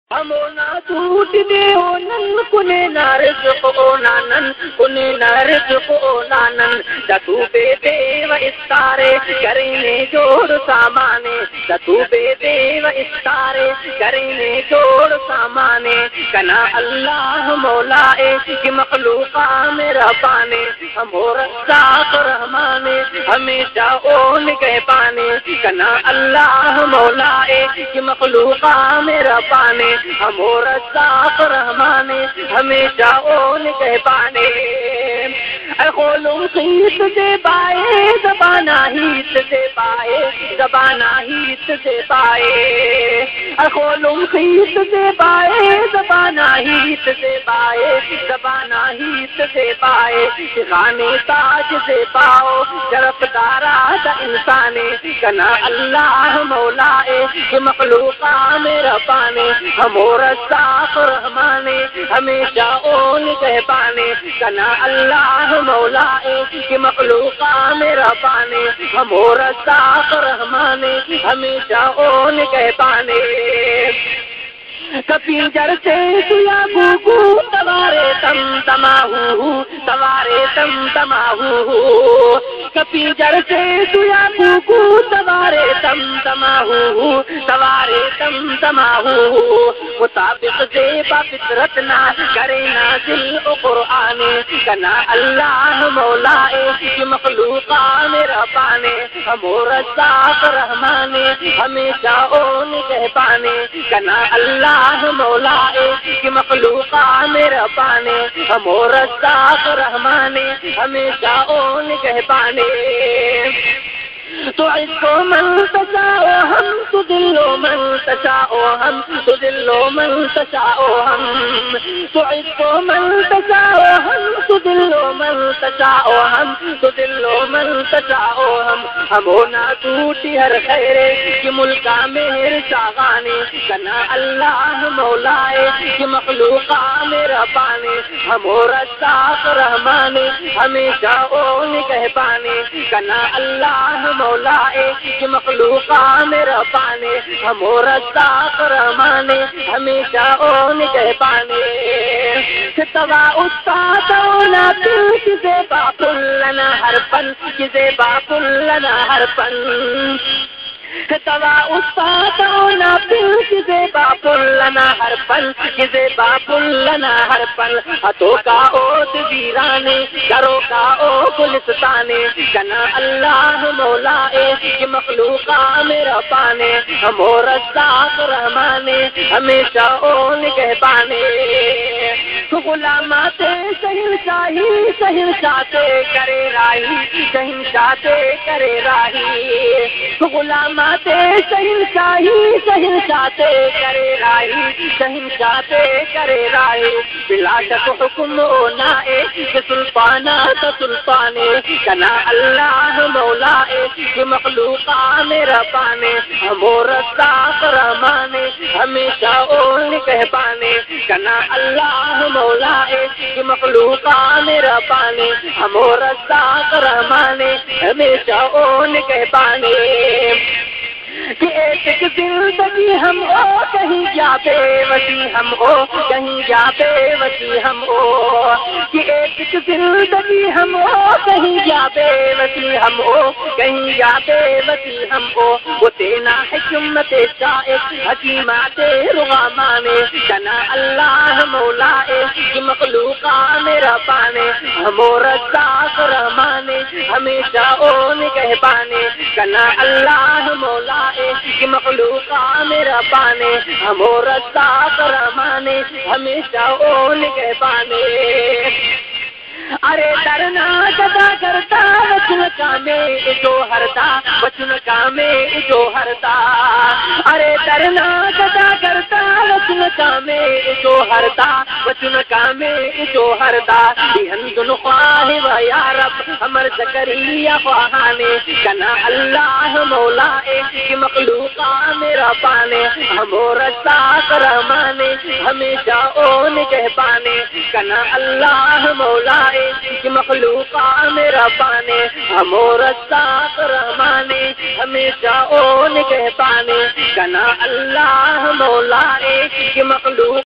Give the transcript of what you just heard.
ہمونا ٹوٹ دے اونن کنے نارزق اونانن کنے نارزق اونانن دتو بے دے و استارے کرینے جوڑ سامانے دتو بے دے و استارے کرینے جوڑ سامانے کنا اللہ مولائے کہ مخلوقہ میرا پانے ہمو رزاق رحمانے ہمیشہ اون گئے پانے کنا اللہ مولائے کہ مخلوقہ میرا پانے ہمو رزاق رحمانے ہمیشہ اون گئے پانے اے خولم خیت دے بائے زبانہ ہیت دے بائے زبانہ ہیت دے بائے اے خولم خیت دے بائے زبانہ ہیت دے بائے زبانہ ہیت دے بائے خانے تاج دے پاؤ شرف دارات انسانے کنا اللہ مولائے کہ مخلوقہ میرا پانے ہمو رزاق رحمانے ہمیشہ اون گئے پانے کنا اللہ مولائے کہ مخلوقہ میرا پانے ہمو رزاق رحمانے ہمیشہ اون گئے پانے کبھی جر سے سیا گو توارے تم تماہو توارے تم تماہو کبھی جر سے سیا گو توارے تم تماہو توارے تم تماہو مطابق زیبا فطرت نہ کرے نازل قرآن کنا اللہ مولائے کہ مخلوقہ میرا پانے ہمو رزاق رحمانے ہمیشہ اون گئے پانے کنا اللہ مولائے کہ مخلوقہ میرا پانے ہمو رزاق رحمانے ہمیشہ اون گئے پانے تو عز من تشاء ہم تذل من تشاء ہم تذل من تشاء ہم تو عز من تشاء ہم تذل من تشاء ہم تذل من تشاء ہم ہونا ٹوٹی ہر خیرے کہ ملکہ مہر شاغانے کنا اللہ مولائے کہ مخلوقہ میرا پانے ہمو رزاق رحمانے ہمیشہ اون گئے پانے کنا اللہ مولائے کہ مخلوقہ میرا پانے ہمو رزاق رحمانے ہمیشہ اون گئے پانے توا استاد اونا پل کسے باقل لنا ہر پن کسے باقل لنا ہر پن توا استاد اونا پل کسے باقل لنا ہر پن کسے باقل لنا ہر پن ہتھوں کا اوت ویرانے کرو کا او گلستانے کنا اللہ مولائے کہ مخلوقہ میرا پانے ہمو رزاق رحمانے ہمیشہ اون گئے پانے غلامات شہنشاہی شہنشاہ کرے راہی شہنشاہ کرے راہی غلامات شہنشاہی شہنشاہ کرے راہی شہنشاہ کرے راہی بلا شک حکم اونائے کہ سلطانہ تو سلطانے کنا اللہ مولائے کہ مخلوقہ میرا پانے ہمو رزاق رحمانے ہمیشہ اون گئے پانے کنا اللہ مولائے کہ مخلوقہ میرا پانے ہمو رزاق رحمانے ہمیشہ اون گئے پانے کہ ایک زندگی ہم او کہیں جا بے وسی ہم او کہیں جا بے وسی ہم او کہ ایک زندگی ہم او کہیں جا بے وسی ہم او کہیں جا بے وسی ہم او وہ تینا حکمت شائق حکیمات رغامانے کنا اللہ مولائے کہ مخلوقہ میرا پانے ہمو رزاق رحمانے ہمیشہ اون گئے پانے کنا اللہ مولائے کہ مخلوقہ میرا پانے ہمو رزاق رحمانے ہمیشہ اون گئے پانے ارے ڈرنا کدا کرتا وچن کامے جو ہرتا وچن کامے جو ہرتا ارے ڈرنا کدا کرتا وچن کامے جو ہرتا وچن کامے جو ہرتا ہندن خواہ و یا رب ہمر زکریا خواہانے کنا اللہ مولائے کہ مخلوقہ میرا پانے ہمو رزاق رحمانے ہمیشہ او نگہبانے کنا اللہ مولائے کہ مخلوقہ میرا بانے ہمو رزاق رحمانے ہمیشہ او نگہبانے کنا اللہ مولائے کہ مخلوق